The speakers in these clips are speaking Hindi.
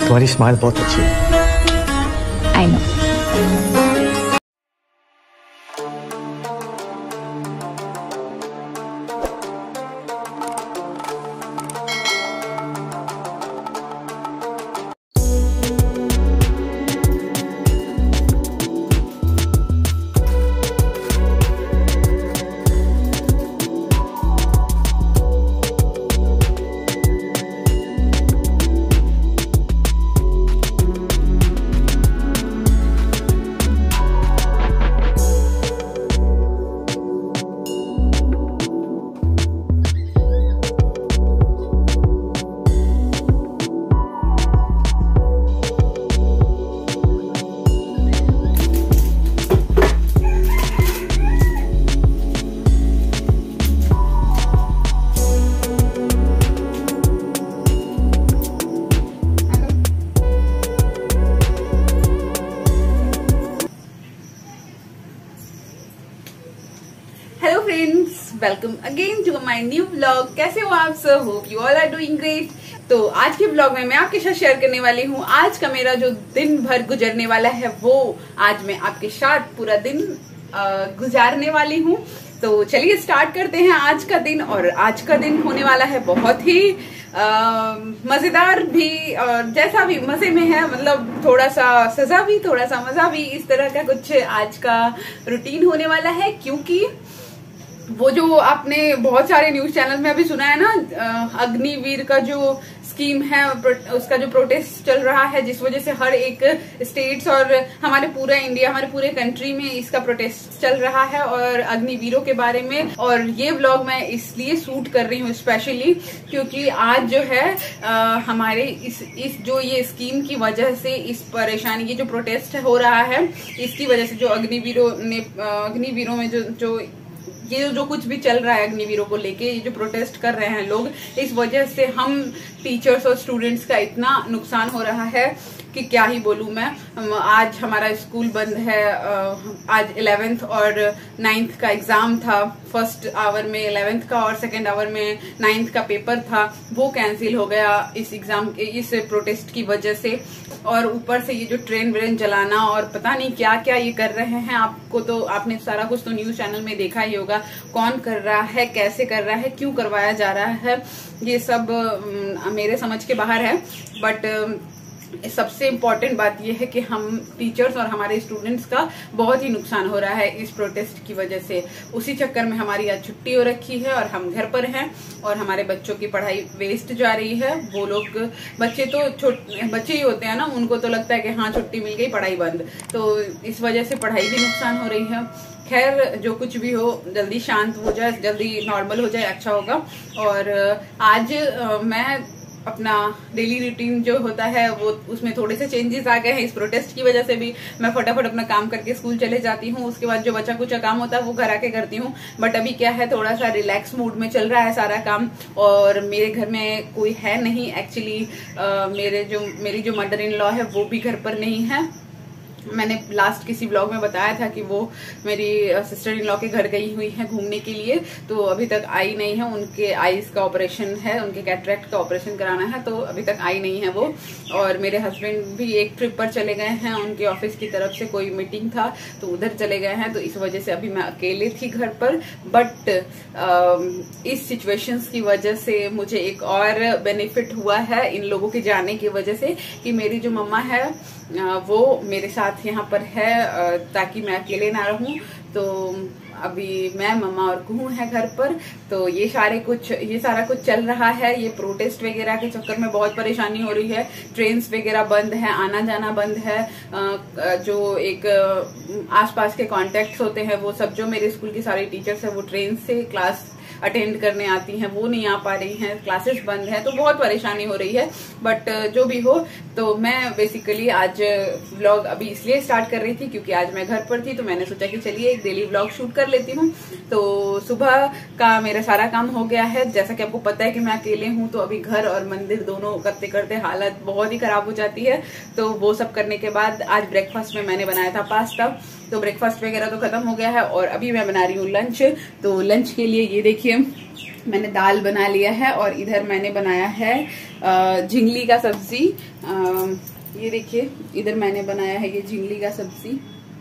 तुम्हारी स्माइल बहुत अच्छी है। I know. Hello friends, welcome again to my new vlog. कैसे हो आप सब? Hope you all are doing great. तो आज के व्लॉग में मैं आपके साथ शेयर करने वाली हूँ आज का मेरा जो दिन भर गुजरने वाला है, वो आज मैं आपके साथ पूरा दिन गुजारने वाली हूँ। तो चलिए स्टार्ट करते हैं आज का दिन। और आज का दिन होने वाला है बहुत ही मजेदार भी, और जैसा भी मजे में है, मतलब थोड़ा सा सजा भी थोड़ा सा मजा भी, इस तरह का कुछ आज का रूटीन होने वाला है। क्योंकि वो जो आपने बहुत सारे न्यूज चैनल में अभी सुना है ना, अग्निवीर का जो स्कीम है उसका जो प्रोटेस्ट चल रहा है, जिस वजह से हर एक स्टेट्स और हमारे पूरा इंडिया, हमारे पूरे कंट्री में इसका प्रोटेस्ट चल रहा है और अग्निवीरों के बारे में। और ये व्लॉग मैं इसलिए शूट कर रही हूँ स्पेशली क्योंकि आज जो है हमारे इस जो ये स्कीम की वजह से इस परेशानी, ये जो प्रोटेस्ट हो रहा है, इसकी वजह से जो अग्निवीरों में जो ये जो कुछ भी चल रहा है अग्निवीरों को लेके, ये जो प्रोटेस्ट कर रहे हैं लोग, इस वजह से हम टीचर्स और स्टूडेंट्स का इतना नुकसान हो रहा है कि क्या ही बोलूं मैं। आज हमारा स्कूल बंद है। आज 11th और 9th का एग्जाम था। फर्स्ट आवर में 11th का और सेकेंड आवर में 9th का पेपर था, वो कैंसिल हो गया इस प्रोटेस्ट की वजह से। और ऊपर से ये जो ट्रेन व्रेन जलाना और पता नहीं क्या क्या ये कर रहे हैं, आपने सारा कुछ तो न्यूज चैनल में देखा ही होगा। कौन कर रहा है, कैसे कर रहा है, क्यों करवाया जा रहा है, ये सब मेरे समझ के बाहर है। बट सबसे इम्पोर्टेंट बात यह है कि हम टीचर्स और हमारे स्टूडेंट्स का बहुत ही नुकसान हो रहा है इस प्रोटेस्ट की वजह से। उसी चक्कर में हमारी आज छुट्टी हो रखी है और हम घर पर हैं और हमारे बच्चों की पढ़ाई वेस्ट जा रही है। वो लोग बच्चे ही होते हैं ना, उनको तो लगता है कि हाँ छुट्टी मिल गई, पढ़ाई बंद। तो इस वजह से पढ़ाई भी नुकसान हो रही है। खैर, जो कुछ भी हो, जल्दी शांत हो जाए, जल्दी नॉर्मल हो जाए, अच्छा होगा। और आज मैं अपना डेली रूटीन जो होता है वो उसमें थोड़े से चेंजेस आ गए हैं इस प्रोटेस्ट की वजह से भी। मैं फटाफट अपना काम करके स्कूल चले जाती हूँ, उसके बाद जो बचा कुचा काम होता है वो घर आके करती हूँ। बट अभी क्या है, थोड़ा सा रिलैक्स मूड में चल रहा है सारा काम। और मेरे घर में कोई है नहीं एक्चुअली। मेरी जो मदर इन लॉ है वो भी घर पर नहीं है। मैंने लास्ट किसी ब्लॉग में बताया था कि वो मेरी सिस्टर इन लॉ के घर गई हुई है घूमने के लिए, तो अभी तक आई नहीं है। उनके आईज का ऑपरेशन है, उनके कैटरेक्ट का ऑपरेशन कराना है, तो अभी तक आई नहीं है वो। और मेरे हस्बैंड भी एक ट्रिप पर चले गए हैं, उनके ऑफिस की तरफ से कोई मीटिंग था तो उधर चले गए हैं। तो इस वजह से अभी मैं अकेले थी घर पर। बट इस सिचुएशंस की वजह से मुझे एक और बेनिफिट हुआ है इन लोगों के जाने की वजह से, कि मेरी जो मम्मा है वो मेरे साथ यहाँ पर है, ताकि मैं अकेले ना रहूं। तो अभी मैं, मम्मा और कुहू है घर पर। तो ये सारा कुछ चल रहा है। ये प्रोटेस्ट वगैरह के चक्कर में बहुत परेशानी हो रही है। ट्रेन्स वगैरह बंद है, आना जाना बंद है। जो एक आसपास के कॉन्टेक्ट्स होते हैं वो सब, जो मेरे स्कूल की सारी टीचर्स है वो ट्रेन से क्लास अटेंड करने आती हैं, वो नहीं आ पा रही हैं, क्लासेस बंद है, तो बहुत परेशानी हो रही है। बट जो भी हो, तो मैं बेसिकली आज व्लॉग अभी इसलिए स्टार्ट कर रही थी क्योंकि आज मैं घर पर थी, तो मैंने सोचा कि चलिए एक डेली व्लॉग शूट कर लेती हूँ। तो सुबह का मेरा सारा काम हो गया है। जैसा कि आपको पता है कि मैं अकेले हूँ, तो अभी घर और मंदिर दोनों करते करते हालत बहुत ही खराब हो जाती है। तो वो सब करने के बाद आज ब्रेकफास्ट में मैंने बनाया था पास्ता, तो ब्रेकफास्ट वगैरह तो खत्म हो गया है और अभी मैं बना रही हूँ लंच। तो लंच के लिए ये देखिए मैंने दाल बना लिया है और इधर मैंने बनाया है झिंगली का सब्जी। ये देखिए इधर मैंने बनाया है ये झिंगली का सब्जी।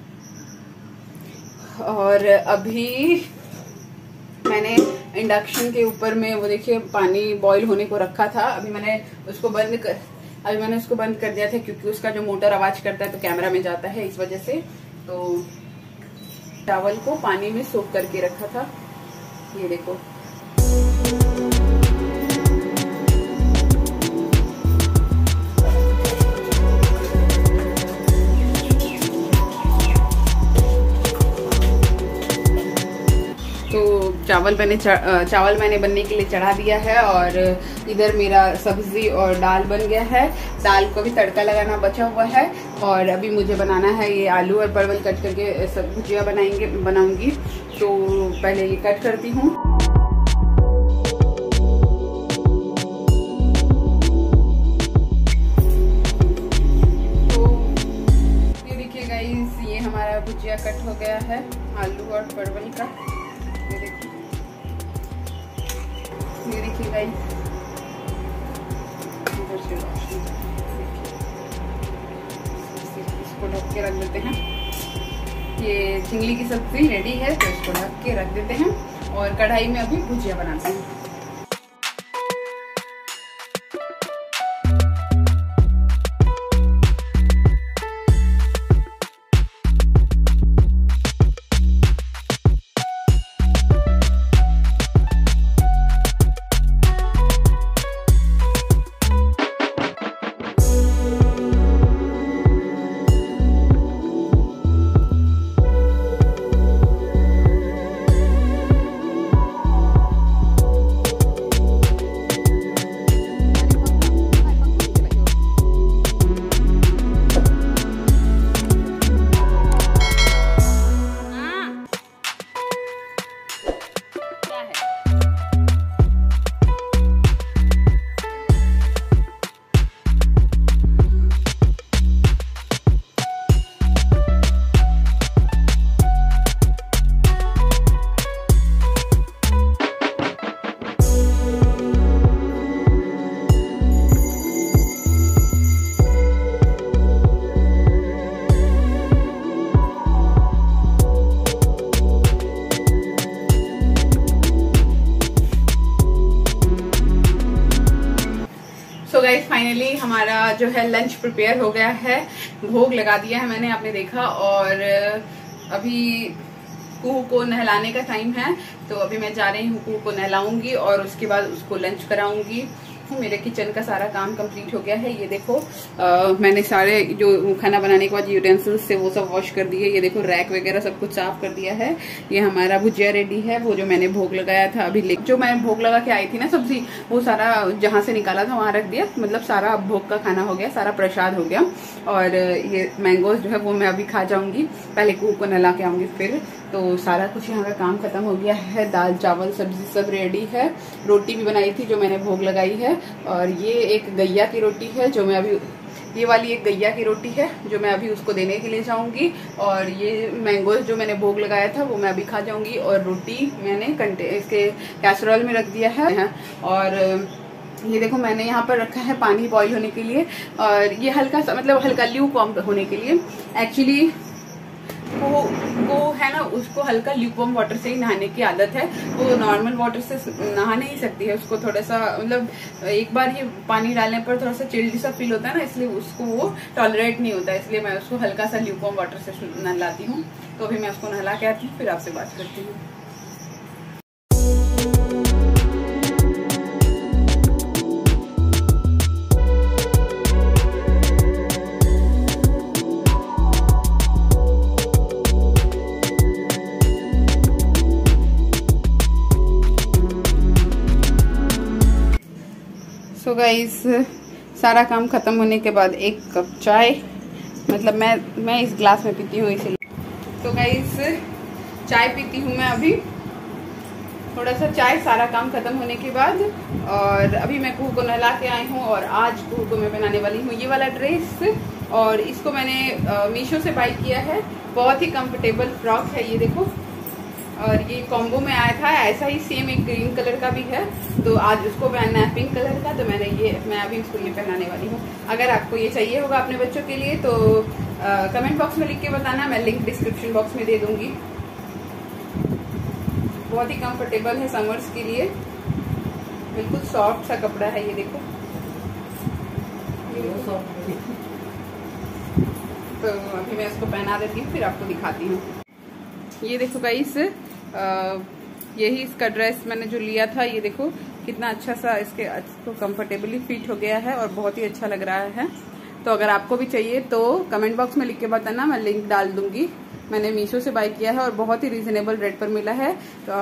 और अभी मैंने इंडक्शन के ऊपर में वो देखिए पानी बॉईल होने को रखा था। अभी मैंने उसको बंद कर दिया था क्योंकि उसका जो मोटर आवाज करता है तो कैमरा में जाता है, इस वजह से। तो चावल को पानी में सोख करके रखा था, ये देखो। तो चावल मैंने बनने के लिए चढ़ा दिया है और इधर मेरा सब्जी और दाल बन गया है। दाल को भी तड़का लगाना बचा हुआ है और अभी मुझे बनाना है ये आलू और परवल कट करके सब भुजिया बनाऊंगी। तो पहले ये कट करती हूँ। तो ये देखिए गाइस, ये हमारा भुजिया कट हो गया है आलू और परवल का। ये देखिए गाइस, इसको ढक के रख देते हैं। ये झिंगली की सब्जी रेडी है तो इसको ढक के रख देते हैं और कढ़ाई में अभी भुजिया बनाते हैं। सो गाइस फाइनली हमारा जो है लंच प्रिपेयर हो गया है। भोग लगा दिया है मैंने, आपने देखा। और अभी कुहू को नहलाने का टाइम है तो अभी मैं जा रही हूँ, कुहू को नहलाऊंगी और उसके बाद उसको लंच कराऊंगी। मेरे किचन का सारा काम कंप्लीट हो गया है। ये देखो मैंने सारे जो खाना बनाने के बाद यूटेंसिल्स से वो सब वॉश कर दिए। ये देखो रैक वगैरह सब कुछ साफ कर दिया है। ये हमारा भुजिया रेडी है, वो जो मैंने भोग लगाया था अभी जो मैं भोग लगा के आई थी ना सब्जी, वो सारा जहाँ से निकाला था वहां रख दिया। मतलब सारा भोग का खाना हो गया, सारा प्रसाद हो गया। और ये मैंगोज जो है वो मैं अभी खा जाऊंगी, पहले कुहू को नहला के आऊंगी फिर। तो सारा कुछ यहाँ का काम खत्म हो गया है। दाल चावल सब्जी सब रेडी है। रोटी भी बनाई थी जो मैंने भोग लगाई है। और ये एक गैया की रोटी है जो मैं अभी, ये वाली एक गैया की रोटी है जो मैं अभी उसको देने के लिए जाऊंगी। और ये मैंगोज जो मैंने भोग लगाया था वो मैं अभी खा जाऊंगी। और रोटी मैंने इसके कैसरोल में रख दिया है। और ये देखो मैंने यहाँ पर रखा है पानी बॉईल होने के लिए। और ये हल्का सा मतलब हल्का ल्यूकवार्म होने के लिए। एक्चुअली वो है ना, उसको हल्का ल्यूकवार्म वाटर से ही नहाने की आदत है। वो नॉर्मल वाटर से नहा नहीं सकती है। उसको थोड़ा सा मतलब एक बार ही पानी डालने पर थोड़ा सा चिल्ड सा फील होता है ना, इसलिए उसको वो टॉलरेट नहीं होता। इसलिए मैं उसको हल्का सा ल्यूकवार्म वाटर से नहलाती हूँ। तो अभी मैं उसको नहला के आती हूँ, फिर आपसे बात करती हूँ। तो गाइस सारा काम खत्म होने के बाद एक कप चाय, मतलब मैं इस ग्लास में पीती हूँ इसीलिए। तो गाइस चाय पीती हूँ मैं अभी, थोड़ा सा चाय सारा काम खत्म होने के बाद। और अभी मैं कुहू को नहला के आई हूँ और आज कुहू को मैं बनाने वाली हूँ ये वाला ड्रेस। और इसको मैंने मीशो से बाई किया है। बहुत ही कंफर्टेबल फ्रॉक है, ये देखो। और ये कॉम्बो में आया था, ऐसा ही सेम एक ग्रीन कलर का भी है, तो आज उसको पहनना है पिंक कलर का, तो मैं अभी उसको ये पहनाने वाली हूँ। अगर आपको ये चाहिए होगा अपने बच्चों के लिए तो कमेंट बॉक्स में लिख के बताना, मैं लिंक डिस्क्रिप्शन बॉक्स में दे दूंगी। बहुत ही कंफर्टेबल है समर्स के लिए, बिल्कुल सॉफ्ट सा कपड़ा है। ये देखो, तो अभी मैं इसको पहना देती हूँ, फिर आपको दिखाती हूँ। ये देखो गाइस, यही इसका ड्रेस मैंने जो लिया था, ये देखो कितना अच्छा सा इसको कंफर्टेबली फिट हो गया है और बहुत ही अच्छा लग रहा है। तो अगर आपको भी चाहिए तो कमेंट बॉक्स में लिख के बताना, मैं लिंक डाल दूंगी। मैंने मीशो से बाय किया है और बहुत ही रिजनेबल रेट पर मिला है।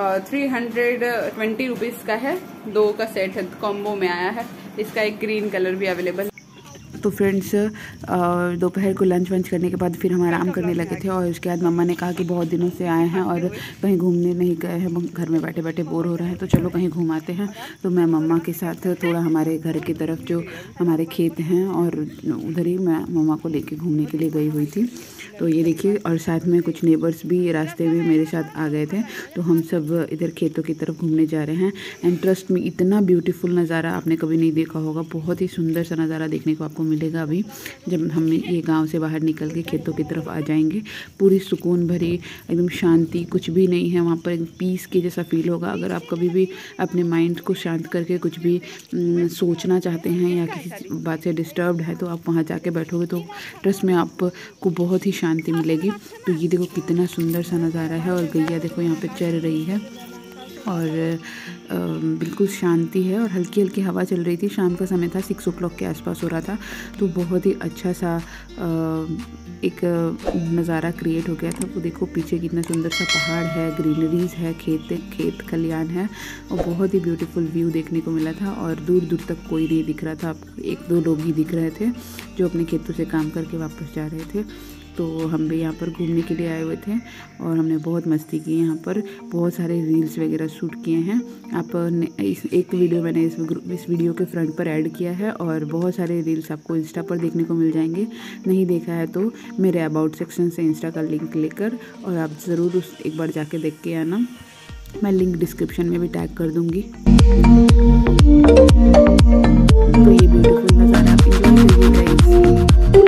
320 रुपीज का है, 2 का सेट है, कॉम्बो में आया है। इसका एक ग्रीन कलर भी अवेलेबल है। तो फ्रेंड्स, दोपहर को लंच वंच करने के बाद फिर हम आराम करने लगे थे और उसके बाद मम्मा ने कहा कि बहुत दिनों से आए हैं और कहीं घूमने नहीं गए हैं, घर में बैठे बैठे बोर हो रहे हैं, तो चलो कहीं घुमाते हैं। तो मैं मम्मा के साथ थोड़ा हमारे घर की तरफ जो हमारे खेत हैं और उधर ही मैं मम्मा को लेके घूमने के लिए गई हुई थी। तो ये देखिए, और साथ में कुछ नेबर्स भी रास्ते में मेरे साथ आ गए थे, तो हम सब इधर खेतों की तरफ घूमने जा रहे हैं। एंड ट्रस्ट में इतना ब्यूटीफुल नज़ारा आपने कभी नहीं देखा होगा, बहुत ही सुंदर सा नज़ारा देखने को आपको मिलेगा अभी जब हम ये गांव से बाहर निकल के खेतों की तरफ आ जाएंगे। पूरी सुकून भरी एकदम शांति, कुछ भी नहीं है वहाँ पर, एक पीस के जैसा फील होगा। अगर आप कभी भी अपने माइंड को शांत करके कुछ भी सोचना चाहते हैं या किसी बात से डिस्टर्ब्ड है, तो आप वहाँ जाके बैठोगे तो ट्रस्ट में आपको बहुत ही शांति मिलेगी। तो ये देखो कितना सुंदर सा नज़ारा है, और गैया देखो यहाँ पे चल रही है और बिल्कुल शांति है और हल्की हल्की हवा चल रही थी। शाम का समय था, 6 o'clock के आसपास हो रहा था, तो बहुत ही अच्छा सा एक नज़ारा क्रिएट हो गया था। वो देखो पीछे कितना सुंदर सा पहाड़ है, ग्रीनरीज है, खेत खलियान है और बहुत ही ब्यूटीफुल व्यू देखने को मिला था। और दूर दूर तक कोई नहीं दिख रहा था, 1-2 लोग ही दिख रहे थे जो अपने खेतों से काम करके वापस जा रहे थे। तो हम भी यहाँ पर घूमने के लिए आए हुए थे और हमने बहुत मस्ती की। यहाँ पर बहुत सारे रील्स वगैरह शूट किए हैं। आप एक वीडियो मैंने इस वीडियो के फ्रंट पर ऐड किया है और बहुत सारे रील्स आपको इंस्टा पर देखने को मिल जाएंगे। नहीं देखा है तो मेरे अबाउट सेक्शन से इंस्टा का लिंक लेकर और आप ज़रूर एक बार जाके देख के आना। मैं लिंक डिस्क्रिप्शन में भी टैग कर दूँगी। तो ये ब्यूटीफुल नज़ारा आप इंजॉय करिएगा।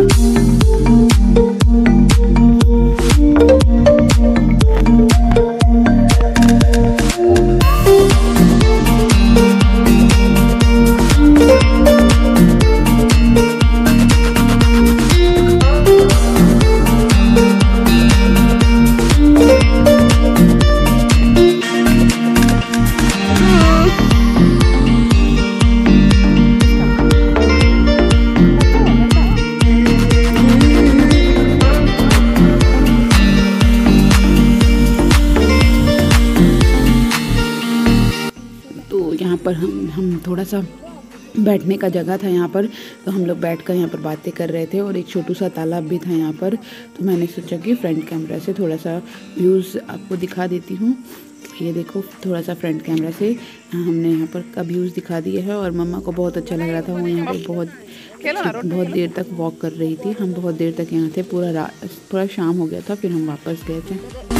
यहाँ पर हम थोड़ा सा बैठने का जगह था यहाँ पर, तो हम लोग बैठकर यहाँ पर बातें कर रहे थे और एक छोटू सा तालाब भी था यहाँ पर। तो मैंने सोचा कि फ्रंट कैमरा से थोड़ा सा व्यूज़ आपको दिखा देती हूँ। ये देखो थोड़ा सा फ्रंट कैमरा से हमने यहाँ पर का व्यूज़ दिखा दिया है और मम्मा को बहुत अच्छा लग रहा था। वो यहाँ पर बहुत देर तक वॉक कर रही थी। हम बहुत देर तक यहाँ थे, पूरा शाम हो गया था, फिर हम वापस गए थे।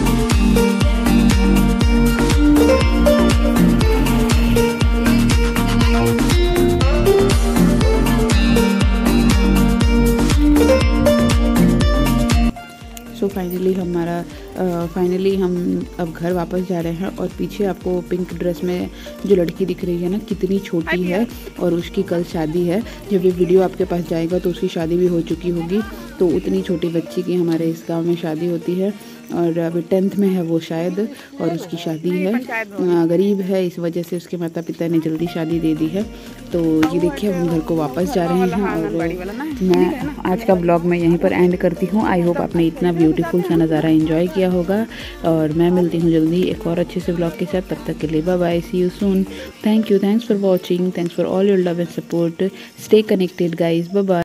सो फाइनली हम अब घर वापस जा रहे हैं और पीछे आपको पिंक ड्रेस में जो लड़की दिख रही है ना, कितनी छोटी है और उसकी कल शादी है। जब ये वीडियो आपके पास जाएगा तो उसकी शादी भी हो चुकी होगी। तो उतनी छोटी बच्ची की हमारे इस गांव में शादी होती है और अभी 10th में है वो शायद, और उसकी शादी है। गरीब है, इस वजह से उसके माता पिता ने जल्दी शादी दे दी है। तो ये देखिए हम घर को वापस जा रहे हैं और मैं आज का ब्लॉग मैं यहीं पर एंड करती हूँ। आई होप आपने इतना ब्यूटीफुल सा नज़ारा एंजॉय किया होगा और मैं मिलती हूँ जल्दी एक और अच्छे से ब्लॉग के साथ। तब तक के लिए bye bye, see you soon. Thanks for watching, thanks for all your love and support. Stay connected guys, bye bye.